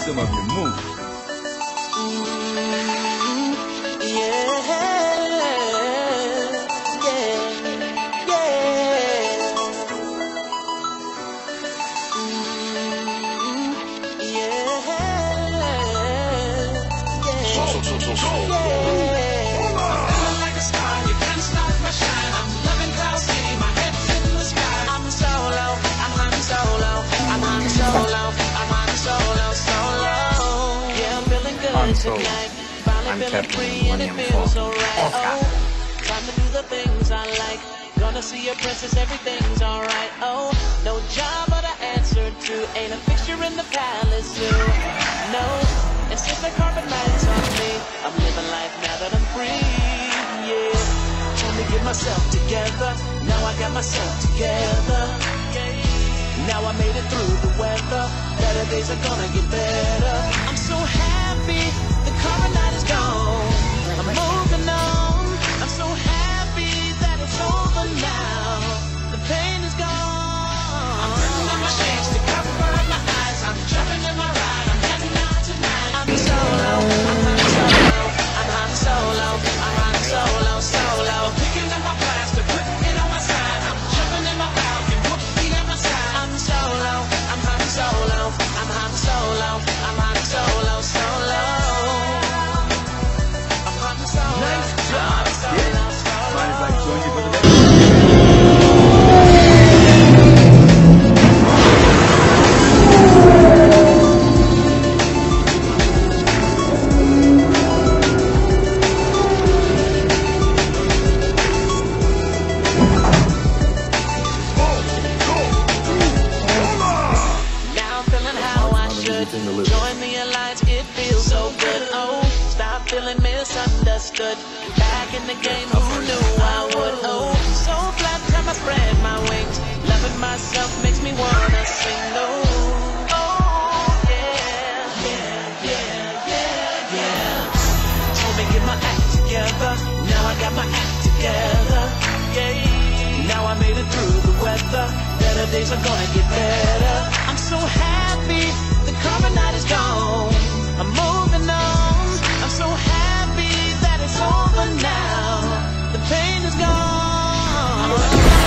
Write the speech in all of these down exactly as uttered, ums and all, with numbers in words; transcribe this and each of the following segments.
some of your moves. Solo. I'm Captain Millennium Falcon. Time to do the things I like. Gonna see your princess, everything's alright. Oh, no job but I answer to. Ain't a fixture in the palace zoo. No, it's just like carpet nights on me. I'm living life now that I'm free. Yeah, trying to get myself together. Now I got myself together. Now I made it through the weather. Better days are gonna get better. I'm so happy the current night is gone. I'm moving on. I'm so happy that it's over now. The pain is gone. I'm turning on my shades to cover my eyes. I'm jumping in my ride. I'm heading out tonight. I'm solo. I'm riding solo. I'm riding solo. I'm riding solo, solo. Picking up my plastic, putting it on my side. I'm jumping in my Falcon, whooping at my side. I'm solo. I'm riding solo. I'm riding solo. I'm riding solo, solo. Nice job, kid. Mind if I join you for the next? Now I'm feeling how I should. Join the alliance, it feels so good. Oh, stop feeling misunderstood. Back in the game, who knew I would? Oh, so flat time I spread my wings. Loving myself makes me wanna sing. Oh, oh, yeah, yeah, yeah, yeah, yeah. Told me get my act together. Now I got my act together. Yeah. Now I made it through the weather. Better days are gonna get better. I'm so happy the current night is gone. I'm moving on. I'm so happy that it's over now. The pain is gone. I'm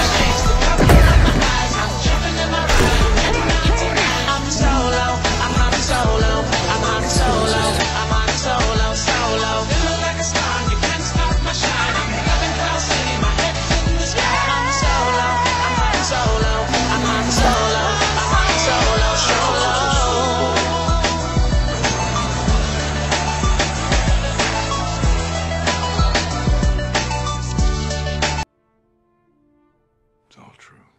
jumping in my ride. I'm solo. I'm riding solo. I'm riding solo. I'm riding solo, solo. Feeling like a star. You can't stop my shine. I'm loving Cloud City. My head's in the sky. I'm solo. I'm riding solo. I'm riding solo. I'm riding solo, solo. It's all true.